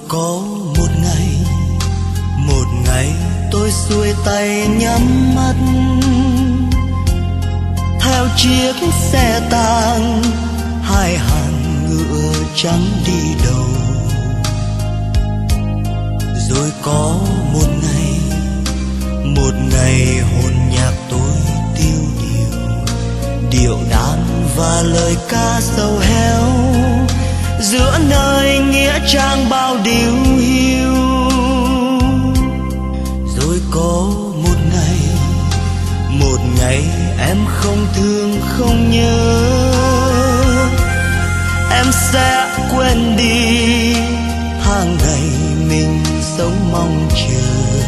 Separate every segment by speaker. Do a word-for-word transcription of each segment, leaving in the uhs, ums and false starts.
Speaker 1: có một ngày, một ngày tôi xuôi tay nhắm mắt theo chiếc xe tang, hai hàng ngựa trắng đi đầu. Rồi có một ngày, một ngày hồn nhạc tôi tiêu điều, điệu đàn và lời ca sầu héo giữa nơi nghĩa trang bao điều hiu. Rồi có một ngày, một ngày em không thương không nhớ, em sẽ quên đi tháng ngày mình sống mong chờ.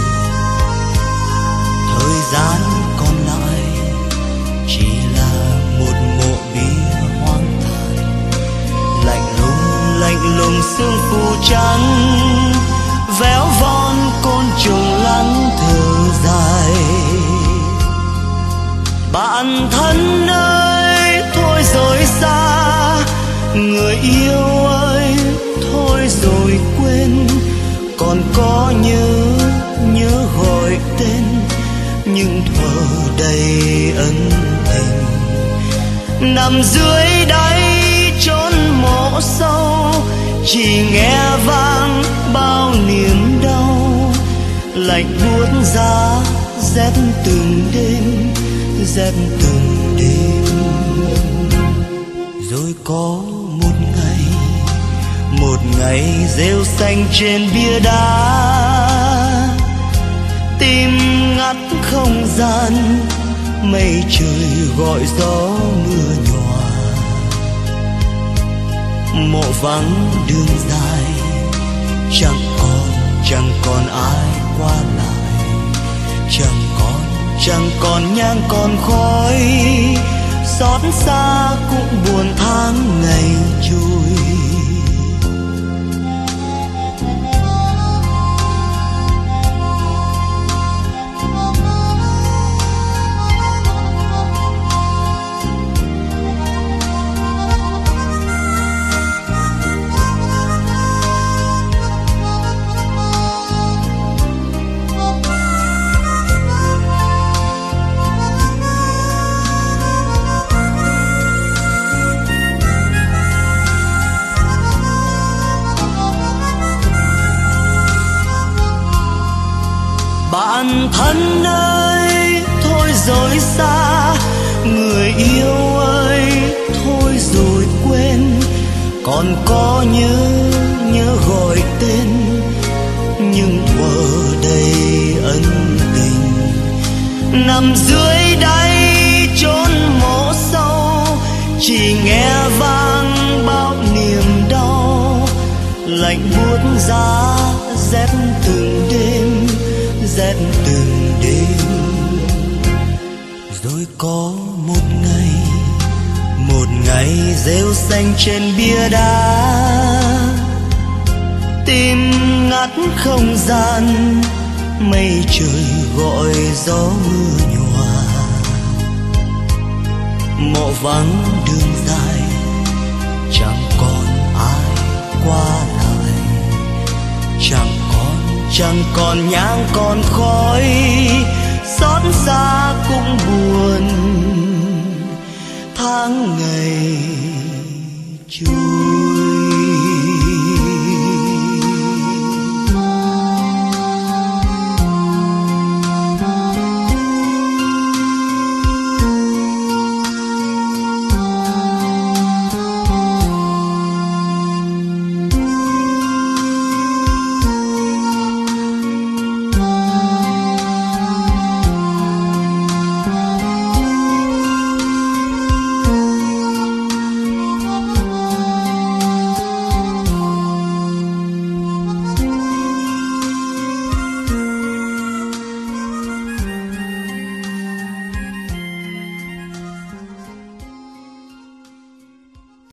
Speaker 1: Thời gian còn lại chỉ là một mộ bia hoang tàn, lạnh lùng lạnh lùng sương phủ trắng, véo von côn trùng lắng thở dài. Bạn thân ơi thôi rồi xa, người yêu ơi thôi rồi quên, còn có nhớ nhớ gọi tên nhưng thuở đầy ân tình. Nằm dưới đáy chốn mộ sâu, chỉ nghe vang bao niềm đau, lạnh buốt giá rét từng đêm, rét từng đêm. Rồi có một ngày, một ngày rêu xanh trên bia đá, tim ngắt không gian, mây trời gọi gió mưa nhòa. Mộ vắng đường dài, chẳng còn chẳng còn ai qua lại, chẳng còn chẳng còn nhang còn khói, xót xa cũng buồn tháng ngày trôi. Bạn thân ơi thôi rồi xa, người yêu ơi thôi rồi quên, còn có nhớ nhớ gọi tên nhưng thuở đầy ân tình. Nằm dưới đáy chốn mộ sâu, chỉ nghe vang bao niềm đau, lạnh buốt giá rét từng đêm, rét từng đêm. Rồi có một ngày, một ngày rêu xanh trên bia đá, tim ngắt không gian, mây trời gọi gió mưa nhòa. Mộ vắng đường dài, chẳng còn ai qua lại, chẳng chẳng còn nhang còn khói, xót xa cũng buồn tháng ngày trôi.